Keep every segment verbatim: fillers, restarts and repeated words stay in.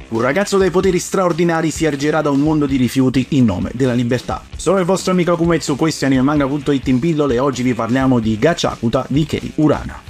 Un ragazzo dai poteri straordinari si ergerà da un mondo di rifiuti in nome della libertà. Sono il vostro amico Akumetsu, questo è Animemanga punto it in pillole e oggi vi parliamo di Gachakuta di Kei Urana.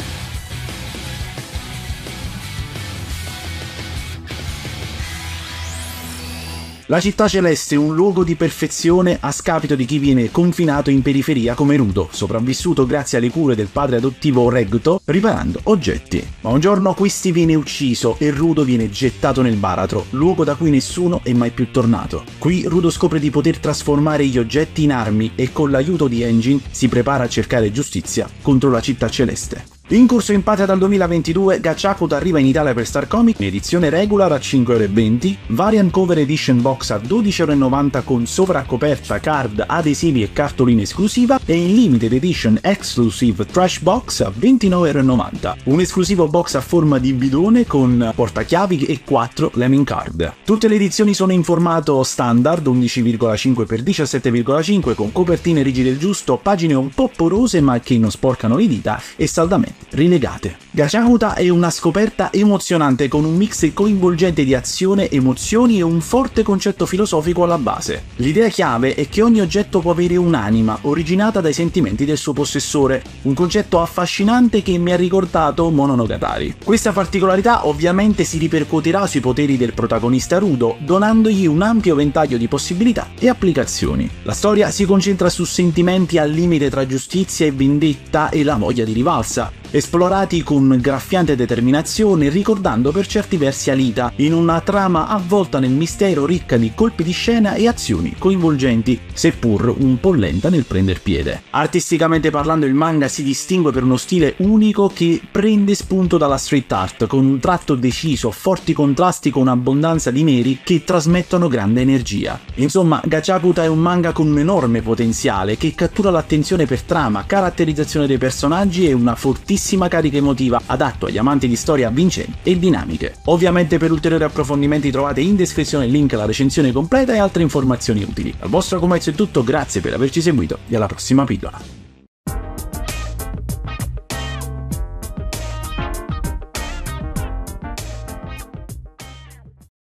La città celeste è un luogo di perfezione a scapito di chi viene confinato in periferia come Rudo, sopravvissuto grazie alle cure del padre adottivo Regto, riparando oggetti. Ma un giorno questi viene ucciso e Rudo viene gettato nel baratro, luogo da cui nessuno è mai più tornato. Qui Rudo scopre di poter trasformare gli oggetti in armi e con l'aiuto di Engine si prepara a cercare giustizia contro la città celeste. In corso in patria dal duemilaventidue, Gachakuta arriva in Italia per Star Comic in edizione regular a cinque euro e venti, variant cover edition box a dodici euro e novanta con sovraccoperta, card, adesivi e cartoline esclusiva e in limited edition exclusive trash box a ventinove euro e novanta, un esclusivo box a forma di bidone con portachiavi e quattro lemming card. Tutte le edizioni sono in formato standard undici virgola cinque per diciassette virgola cinque con copertine rigide il giusto, pagine un po' porose ma che non sporcano le dita e saldamente rilegate. Gachakuta è una scoperta emozionante con un mix coinvolgente di azione, emozioni e un forte concetto filosofico alla base. L'idea chiave è che ogni oggetto può avere un'anima originata dai sentimenti del suo possessore, un concetto affascinante che mi ha ricordato Mononogatari. Questa particolarità ovviamente si ripercuoterà sui poteri del protagonista Rudo, donandogli un ampio ventaglio di possibilità e applicazioni. La storia si concentra su sentimenti al limite tra giustizia e vendetta e la voglia di rivalsa, esplorati con graffiante determinazione, ricordando per certi versi Alita, in una trama avvolta nel mistero ricca di colpi di scena e azioni coinvolgenti, seppur un po' lenta nel prender piede. Artisticamente parlando il manga si distingue per uno stile unico che prende spunto dalla street art, con un tratto deciso, forti contrasti con abbondanza di neri che trasmettono grande energia. Insomma, Gachakuta è un manga con un enorme potenziale che cattura l'attenzione per trama, caratterizzazione dei personaggi e una fortissima carica emotiva adatto agli amanti di storie avvincenti e dinamiche. Ovviamente per ulteriori approfondimenti trovate in descrizione il link alla recensione completa e altre informazioni utili. Dal vostro Akumetsu è tutto, grazie per averci seguito e alla prossima pillola.